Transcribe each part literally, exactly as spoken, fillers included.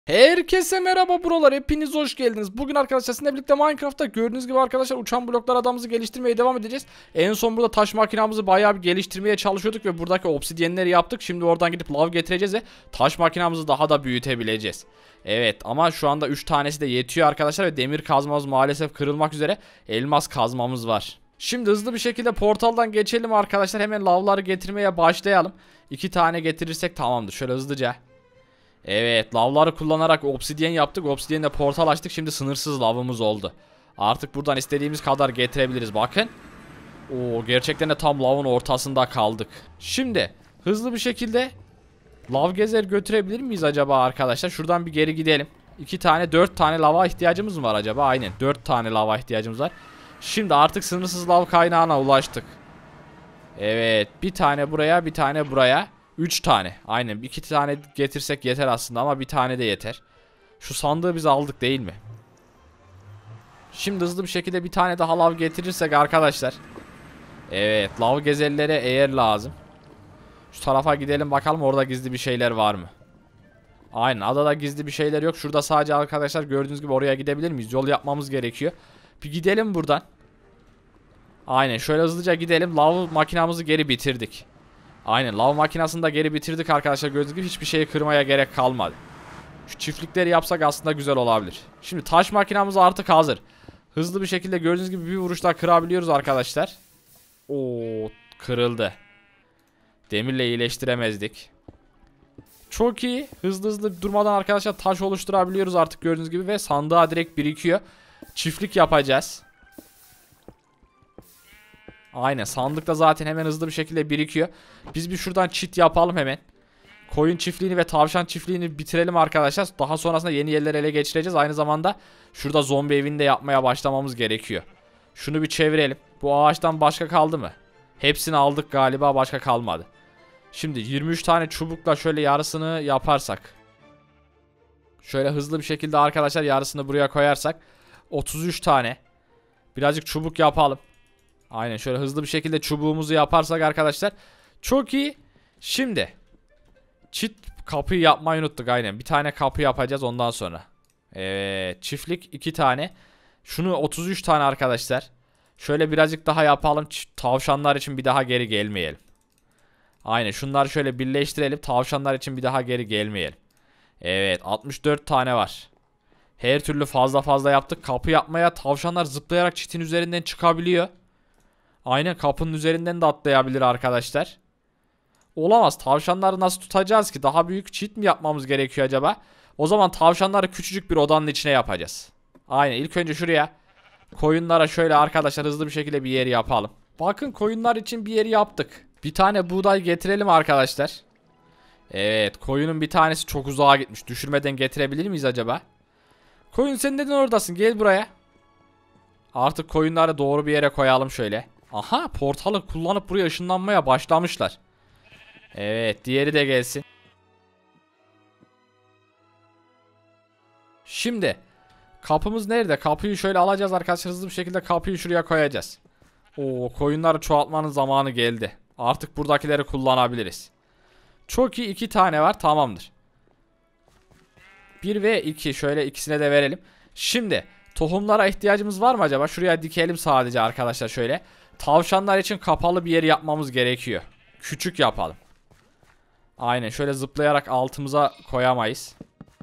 Herkese merhaba buralar, hepiniz hoş geldiniz. Bugün arkadaşlar sizinle birlikte Minecraft'ta gördüğünüz gibi arkadaşlar uçan bloklar adamımızı geliştirmeye devam edeceğiz. En son burada taş makinamızı bayağı bir geliştirmeye çalışıyorduk ve buradaki obsidyenleri yaptık. Şimdi oradan gidip lav getireceğiz ve taş makinamızı daha da büyütebileceğiz. Evet, ama şu anda üç tanesi de yetiyor arkadaşlar ve demir kazmamız maalesef kırılmak üzere. Elmas kazmamız var. Şimdi hızlı bir şekilde portaldan geçelim arkadaşlar, hemen lavları getirmeye başlayalım. İki tane getirirsek tamamdır, şöyle hızlıca. Evet, lavları kullanarak obsidyen yaptık. Obsidyenle portal açtık. Şimdi sınırsız lavımız oldu. Artık buradan istediğimiz kadar getirebiliriz. Bakın. Oo, gerçekten de tam lavın ortasında kaldık. Şimdi hızlı bir şekilde lav gezer götürebilir miyiz acaba arkadaşlar? Şuradan bir geri gidelim. iki tane dört tane lava ihtiyacımız mı var acaba? Aynen, dört tane lava ihtiyacımız var. Şimdi artık sınırsız lav kaynağına ulaştık. Evet, bir tane buraya, bir tane buraya. üç tane. Aynen, iki tane getirsek yeter aslında ama bir tane de yeter. Şu sandığı biz aldık değil mi? Şimdi hızlı bir şekilde bir tane daha lav getirirsek arkadaşlar. Evet, lav gezellere eğer lazım. Şu tarafa gidelim bakalım, orada gizli bir şeyler var mı? Aynen, adada gizli bir şeyler yok. Şurada sadece arkadaşlar gördüğünüz gibi oraya gidebilir miyiz? Yol yapmamız gerekiyor. Bir gidelim buradan. Aynen, şöyle hızlıca gidelim. Lav makinamızı geri bitirdik. Aynen, lav makinasını da geri bitirdik arkadaşlar, gördüğünüz gibi hiçbir şeyi kırmaya gerek kalmadı. Şu çiftlikleri yapsak aslında güzel olabilir. Şimdi taş makinamız artık hazır. Hızlı bir şekilde gördüğünüz gibi bir vuruşta kırabiliyoruz arkadaşlar. Oo, kırıldı. Demirle iyileştiremezdik. Çok iyi. Hızlı hızlı durmadan arkadaşlar taş oluşturabiliyoruz artık gördüğünüz gibi ve sandığa direkt birikiyor. Çiftlik yapacağız. Aynen, sandıkta zaten hemen hızlı bir şekilde birikiyor. Biz bir şuradan çit yapalım hemen. Koyun çiftliğini ve tavşan çiftliğini bitirelim arkadaşlar. Daha sonrasında yeni yerleri ele geçireceğiz. Aynı zamanda şurada zombi evini de yapmaya başlamamız gerekiyor. Şunu bir çevirelim. Bu ağaçtan başka kaldı mı? Hepsini aldık galiba, başka kalmadı. Şimdi yirmi üç tane çubukla şöyle yarısını yaparsak. Şöyle hızlı bir şekilde arkadaşlar yarısını buraya koyarsak. otuz üç tane. Birazcık çubuk yapalım. Aynen, şöyle hızlı bir şekilde çubuğumuzu yaparsak arkadaşlar. Çok iyi. Şimdi çift kapıyı yapmayı unuttuk, aynen. Bir tane kapı yapacağız ondan sonra. Evet, çiftlik iki tane. Şunu otuz üç tane arkadaşlar. Şöyle birazcık daha yapalım. Tavşanlar için bir daha geri gelmeyelim. Aynen, şunları şöyle birleştirelim. Tavşanlar için bir daha geri gelmeyelim. Evet, altmış dört tane var. Her türlü fazla fazla yaptık. Kapı yapmaya tavşanlar zıplayarak çitin üzerinden çıkabiliyor. Aynen, kapının üzerinden de atlayabilir arkadaşlar. Olamaz. Tavşanları nasıl tutacağız ki? Daha büyük çit mi yapmamız gerekiyor acaba? O zaman tavşanları küçücük bir odanın içine yapacağız. Aynen, ilk önce şuraya koyunlara şöyle arkadaşlar hızlı bir şekilde bir yer yapalım. Bakın, koyunlar için bir yer yaptık. Bir tane buğday getirelim arkadaşlar. Evet, koyunun bir tanesi çok uzağa gitmiş. Düşürmeden getirebilir miyiz acaba? Koyun, sen neden oradasın? Gel buraya. Artık koyunları doğru bir yere koyalım şöyle. Aha, portalı kullanıp buraya ışınlanmaya başlamışlar. Evet, diğeri de gelsin. Şimdi kapımız nerede? Kapıyı şöyle alacağız arkadaşlar, hızlı bir şekilde kapıyı şuraya koyacağız. Oo, koyunları çoğaltmanın zamanı geldi. Artık buradakileri kullanabiliriz. Çok iyi, iki tane var, tamamdır. bir ve iki, şöyle ikisine de verelim. Şimdi tohumlara ihtiyacımız var mı acaba? Şuraya dikelim sadece arkadaşlar şöyle. Tavşanlar için kapalı bir yer yapmamız gerekiyor. Küçük yapalım. Aynen, şöyle zıplayarak altımıza koyamayız.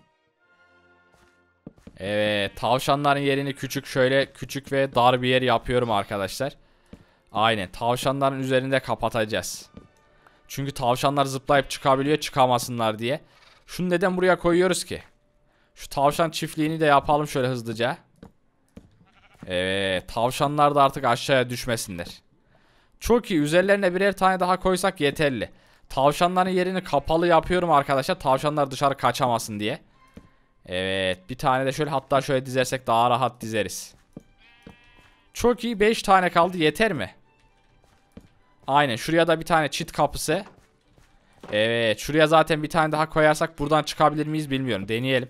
Evet, tavşanların yerini küçük, şöyle küçük ve dar bir yer yapıyorum arkadaşlar. Aynen, tavşanların üzerinde kapatacağız. Çünkü tavşanlar zıplayıp çıkabiliyor, çıkamasınlar diye. Şunu neden buraya koyuyoruz ki? Şu tavşan çiftliğini de yapalım şöyle hızlıca. Evet, tavşanlar da artık aşağıya düşmesinler. Çok iyi, üzerlerine birer tane daha koysak yeterli. Tavşanların yerini kapalı yapıyorum arkadaşlar, tavşanlar dışarı kaçamasın diye. Evet, bir tane de şöyle, hatta şöyle dizersek daha rahat dizeriz. Çok iyi, beş tane kaldı, yeter mi? Aynen, şuraya da bir tane çit kapısı. Evet, şuraya zaten bir tane daha koyarsak buradan çıkabilir miyiz bilmiyorum, deneyelim.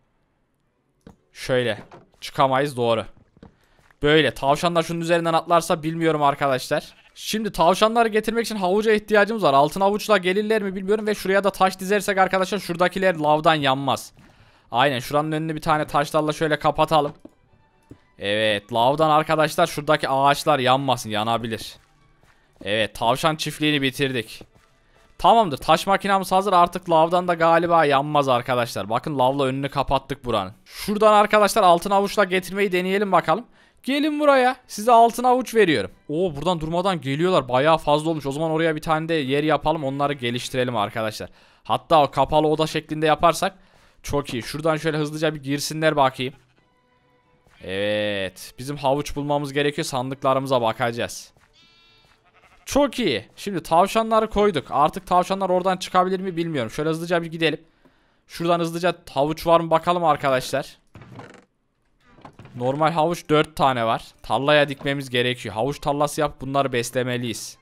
Şöyle çıkamayız, doğru. Böyle tavşanlar şunun üzerinden atlarsa bilmiyorum arkadaşlar. Şimdi tavşanları getirmek için havuca ihtiyacımız var. Altın havuçla gelirler mi bilmiyorum. Ve şuraya da taş dizersek arkadaşlar şuradakiler lavdan yanmaz. Aynen şuranın önünü bir tane taşlarla şöyle kapatalım. Evet, lavdan arkadaşlar şuradaki ağaçlar yanmasın, yanabilir. Evet, tavşan çiftliğini bitirdik. Tamamdır, taş makinamız hazır, artık lavdan da galiba yanmaz arkadaşlar. Bakın, lavla önünü kapattık buranın. Şuradan arkadaşlar altın avuçla getirmeyi deneyelim bakalım. Gelin buraya, size altın avuç veriyorum. Oo, buradan durmadan geliyorlar, bayağı fazla olmuş. O zaman oraya bir tane de yer yapalım, onları geliştirelim arkadaşlar. Hatta o kapalı oda şeklinde yaparsak çok iyi. Şuradan şöyle hızlıca bir girsinler bakayım. Evet, bizim havuç bulmamız gerekiyor, sandıklarımıza bakacağız. Çok iyi. Şimdi tavşanları koyduk. Artık tavşanlar oradan çıkabilir mi bilmiyorum. Şöyle hızlıca bir gidelim. Şuradan hızlıca havuç var mı bakalım arkadaşlar. Normal havuç dört tane var. Tarlaya dikmemiz gerekiyor. Havuç tarlası yap, bunları beslemeliyiz.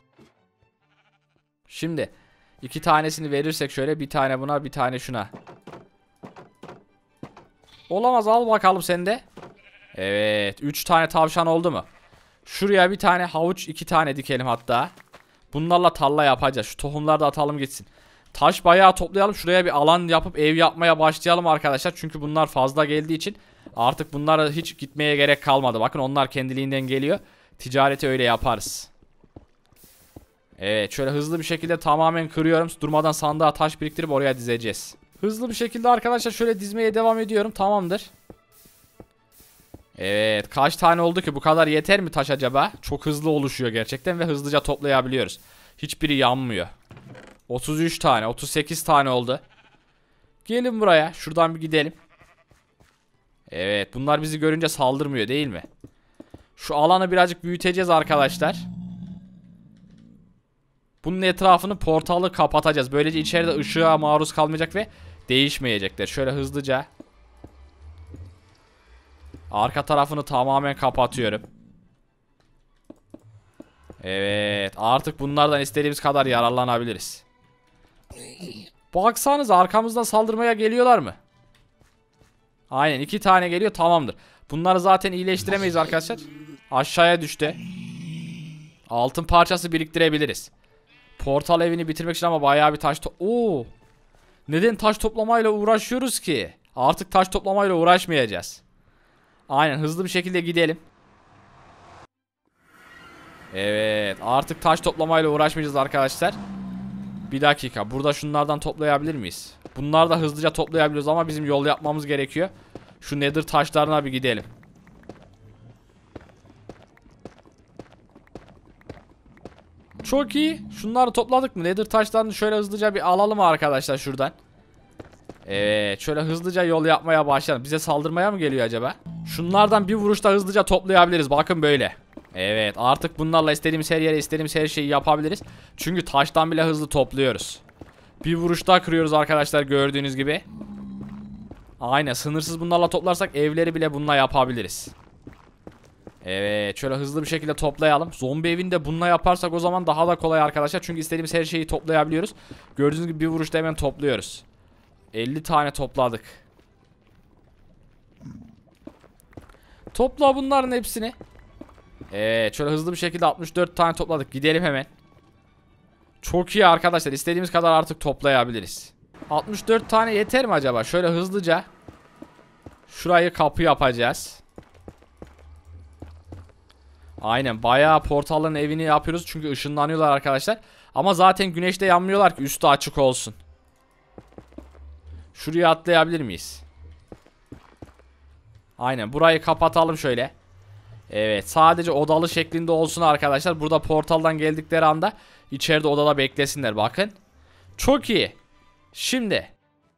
Şimdi iki tanesini verirsek şöyle, bir tane buna, bir tane şuna. Olamaz, al bakalım sen de. Evet, üç tane tavşan oldu mu? Şuraya bir tane havuç, iki tane dikelim hatta. Bunlarla tarla yapacağız. Şu tohumları da atalım gitsin. Taş bayağı toplayalım. Şuraya bir alan yapıp ev yapmaya başlayalım arkadaşlar. Çünkü bunlar fazla geldiği için artık bunlara hiç gitmeye gerek kalmadı. Bakın, onlar kendiliğinden geliyor. Ticareti öyle yaparız. Evet, şöyle hızlı bir şekilde tamamen kırıyorum. Durmadan sandığa taş biriktirip oraya dizeceğiz. Hızlı bir şekilde arkadaşlar şöyle dizmeye devam ediyorum. Tamamdır. Evet, kaç tane oldu ki, bu kadar yeter mi taş acaba? Çok hızlı oluşuyor gerçekten ve hızlıca toplayabiliyoruz. Hiçbiri yanmıyor. otuz üç tane, otuz sekiz tane oldu. Gelin buraya, şuradan bir gidelim. Evet, bunlar bizi görünce saldırmıyor değil mi? Şu alanı birazcık büyüteceğiz arkadaşlar. Bunun etrafını portalı kapatacağız. Böylece içeride ışığa maruz kalmayacak ve değişmeyecekler. Şöyle hızlıca arka tarafını tamamen kapatıyorum. Evet, artık bunlardan istediğimiz kadar yararlanabiliriz. Baksanız, arkamızdan saldırmaya geliyorlar mı? Aynen, iki tane geliyor, tamamdır. Bunları zaten iyileştiremeyiz arkadaşlar. Aşağıya düştü. Altın parçası biriktirebiliriz. Portal evini bitirmek için ama bayağı bir taş to... Oo! Neden taş toplamayla uğraşıyoruz ki? Artık taş toplamayla uğraşmayacağız. Aynen, hızlı bir şekilde gidelim. Evet, artık taş toplamayla uğraşmayacağız arkadaşlar. Bir dakika, burada şunlardan toplayabilir miyiz? Bunları da hızlıca toplayabiliyoruz ama bizim yol yapmamız gerekiyor. Şu nether taşlarına bir gidelim. Çok iyi. Şunları topladık mı? Nether taşlarını şöyle hızlıca bir alalım arkadaşlar şuradan. Evet, şöyle hızlıca yol yapmaya başlayalım. Bize saldırmaya mı geliyor acaba? Şunlardan bir vuruşta hızlıca toplayabiliriz. Bakın böyle. Evet, artık bunlarla istediğimiz her yere istediğimiz her şeyi yapabiliriz. Çünkü taştan bile hızlı topluyoruz. Bir vuruşta kırıyoruz arkadaşlar, gördüğünüz gibi. Aynen, sınırsız bunlarla toplarsak evleri bile bununla yapabiliriz. Evet, şöyle hızlı bir şekilde toplayalım. Zombi evinde bununla yaparsak o zaman daha da kolay arkadaşlar. Çünkü istediğimiz her şeyi toplayabiliyoruz. Gördüğünüz gibi bir vuruşta hemen topluyoruz. elli tane topladık. Topla bunların hepsini. Evet, şöyle hızlı bir şekilde altmış dört tane topladık. Gidelim hemen. Çok iyi arkadaşlar, istediğimiz kadar artık toplayabiliriz. altmış dört tane yeter mi acaba? Şöyle hızlıca şurayı kapı yapacağız. Aynen, bayağı portalların evini yapıyoruz çünkü ışınlanıyorlar arkadaşlar. Ama zaten güneşte yanmıyorlar ki üstü açık olsun. Şuraya atlayabilir miyiz? Aynen, burayı kapatalım şöyle. Evet, sadece odalı şeklinde olsun arkadaşlar. Burada portaldan geldikleri anda içeride odada beklesinler, bakın. Çok iyi. Şimdi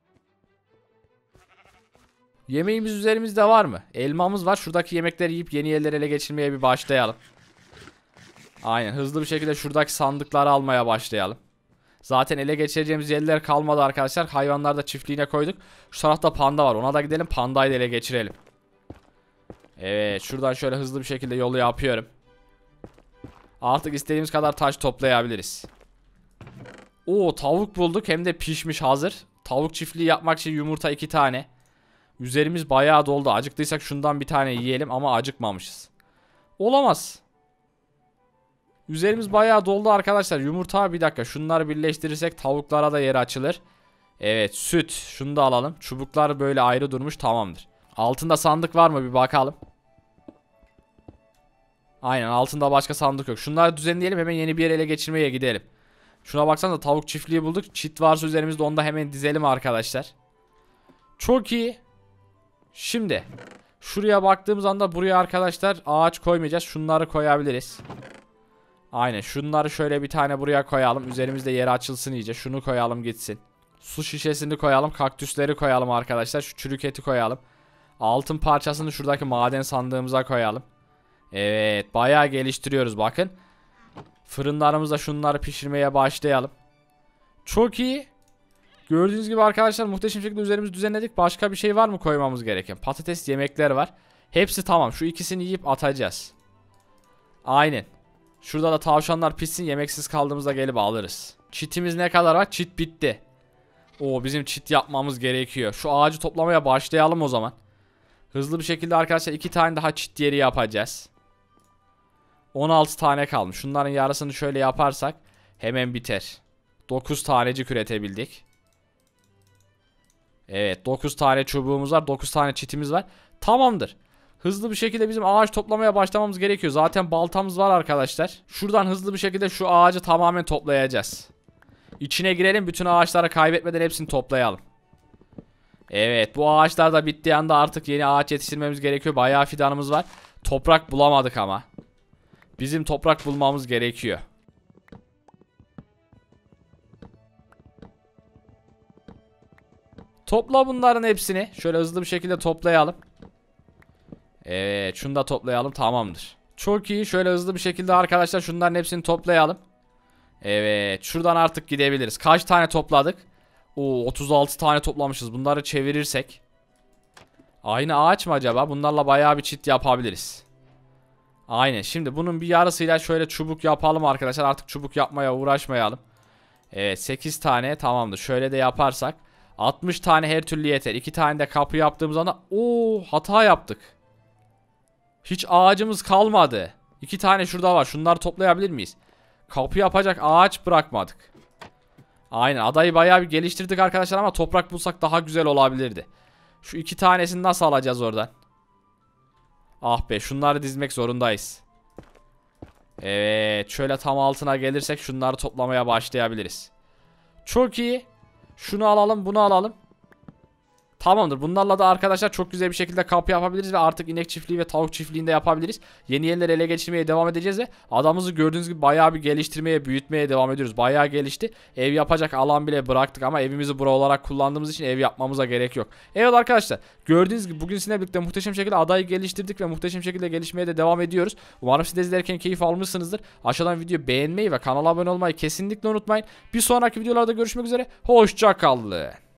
yemeğimiz üzerimizde var mı? Elmamız var. Şuradaki yemekleri yiyip yeni yerleri ele geçirmeye bir başlayalım. Aynen, hızlı bir şekilde şuradaki sandıkları almaya başlayalım. Zaten ele geçireceğimiz yerler kalmadı arkadaşlar. Hayvanları da çiftliğine koyduk. Şu tarafta panda var, ona da gidelim, pandayı da ele geçirelim. Evet, şuradan şöyle hızlı bir şekilde yolu yapıyorum. Artık istediğimiz kadar taş toplayabiliriz. Oo, tavuk bulduk, hem de pişmiş hazır. Tavuk çiftliği yapmak için yumurta iki tane. Üzerimiz bayağı doldu. Acıktıysak şundan bir tane yiyelim ama acıkmamışız. Olamaz. Üzerimiz bayağı doldu arkadaşlar. Yumurta, bir dakika, şunları birleştirirsek tavuklara da yer açılır. Evet, süt. Şunu da alalım. Çubuklar böyle ayrı durmuş, tamamdır. Altında sandık var mı bir bakalım. Aynen, altında başka sandık yok. Şunları düzenleyelim, hemen yeni bir yere ele geçirmeye gidelim. Şuna baksanıza, tavuk çiftliği bulduk. Çit varsa üzerimizde, onu da hemen dizelim arkadaşlar. Çok iyi. Şimdi şuraya baktığımız anda buraya arkadaşlar ağaç koymayacağız. Şunları koyabiliriz. Aynen, şunları şöyle bir tane buraya koyalım. Üzerimizde yeri açılsın iyice. Şunu koyalım gitsin. Su şişesini koyalım. Kaktüsleri koyalım arkadaşlar. Şu çürük eti koyalım. Altın parçasını şuradaki maden sandığımıza koyalım. Evet, bayağı geliştiriyoruz bakın. Fırınlarımızda şunları pişirmeye başlayalım. Çok iyi. Gördüğünüz gibi arkadaşlar muhteşem şekilde üzerimizi düzenledik. Başka bir şey var mı koymamız gereken? Patates, yemekler var. Hepsi tamam. Şu ikisini yiyip atacağız. Aynen. Şurada da tavşanlar pişsin. Yemeksiz kaldığımızda gelip alırız. Çitimiz ne kadar var? Çit bitti. Oo, bizim çit yapmamız gerekiyor. Şu ağacı toplamaya başlayalım o zaman. Hızlı bir şekilde arkadaşlar iki tane daha çit yeri yapacağız. on altı tane kalmış. Şunların yarısını şöyle yaparsak hemen biter. dokuz tanecik üretebildik. Evet, dokuz tane çubuğumuz var. dokuz tane çitimiz var. Tamamdır. Hızlı bir şekilde bizim ağaç toplamaya başlamamız gerekiyor. Zaten baltamız var arkadaşlar. Şuradan hızlı bir şekilde şu ağacı tamamen toplayacağız. İçine girelim, bütün ağaçları kaybetmeden hepsini toplayalım. Evet, bu ağaçlar da bittiği anda artık yeni ağaç yetiştirmemiz gerekiyor. Bayağı fidanımız var. Toprak bulamadık ama. Bizim toprak bulmamız gerekiyor. Topla bunların hepsini. Şöyle hızlı bir şekilde toplayalım. Evet, şunu da toplayalım, tamamdır. Çok iyi, şöyle hızlı bir şekilde arkadaşlar şunların hepsini toplayalım. Evet, şuradan artık gidebiliriz. Kaç tane topladık? Oo, otuz altı tane toplamışız. Bunları çevirirsek. Aynı ağaç mı acaba? Bunlarla bayağı bir çit yapabiliriz. Aynen, şimdi bunun bir yarısıyla şöyle çubuk yapalım arkadaşlar. Artık çubuk yapmaya uğraşmayalım. Evet, sekiz tane tamamdır. Şöyle de yaparsak altmış tane her türlü yeter. iki tane de kapı yaptığımız anda ooo, hata yaptık. Hiç ağacımız kalmadı. iki tane şurada var. Şunları toplayabilir miyiz? Kapı yapacak ağaç bırakmadık. Aynen, adayı bayağı bir geliştirdik arkadaşlar ama toprak bulsak daha güzel olabilirdi. Şu iki tanesini nasıl alacağız oradan? Ah be, şunları dizmek zorundayız. Evet, şöyle tam altına gelirsek şunları toplamaya başlayabiliriz. Çok iyi. Şunu alalım, bunu alalım. Tamamdır. Bunlarla da arkadaşlar çok güzel bir şekilde kapı yapabiliriz ve artık inek çiftliği ve tavuk çiftliğinde yapabiliriz. Yeni yerleri ele geçirmeye devam edeceğiz ve adamımızı gördüğünüz gibi bayağı bir geliştirmeye, büyütmeye devam ediyoruz. Bayağı gelişti. Ev yapacak alan bile bıraktık ama evimizi bura olarak kullandığımız için ev yapmamıza gerek yok. Evet arkadaşlar, gördüğünüz gibi bugün sizinle birlikte muhteşem şekilde adayı geliştirdik ve muhteşem şekilde gelişmeye de devam ediyoruz. Umarım siz de izlerken keyif almışsınızdır. Aşağıdan videoyu beğenmeyi ve kanala abone olmayı kesinlikle unutmayın. Bir sonraki videolarda görüşmek üzere. Hoşça kalın.